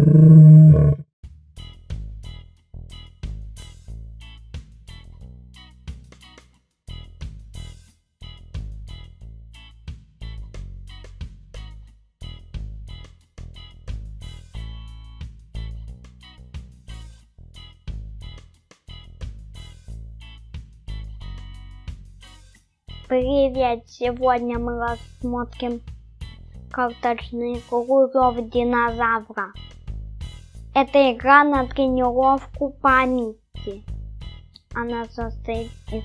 Привет! Сегодня мы рассмотрим карточную игру «Зов динозавра». Это игра на тренировку памяти. Она состоит из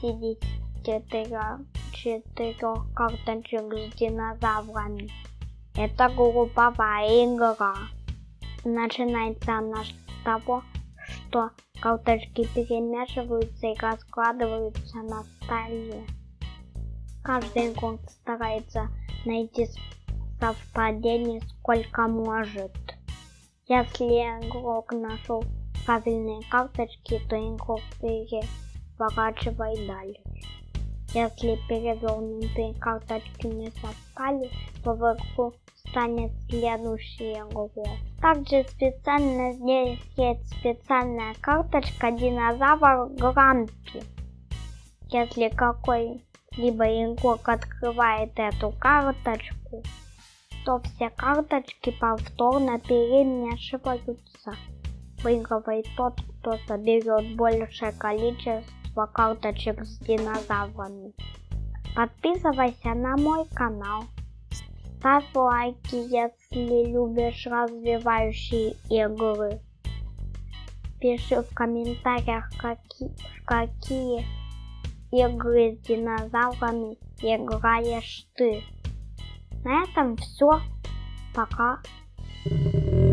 54 карточек с динозаврами. Это групповая игра. Начинается она с того, что карточки перемешиваются и раскладываются на столе. Каждый игрок старается найти совпадение сколько может. Если игрок нашел правильные карточки, то игрок переворачивает дальше. Если перевернутые карточки не совпали, то в игру станет следующий игрок. Также здесь есть специальная карточка динозавр Грампи. Если какой-либо игрок открывает эту карточку, то все карточки повторно перемешиваются. Выигрывает тот, кто соберет большее количество карточек с динозаврами. Подписывайся на мой канал. Ставь лайки, если любишь развивающие игры. Пиши в комментариях, какие игры с динозаврами играешь ты. На этом все. Пока.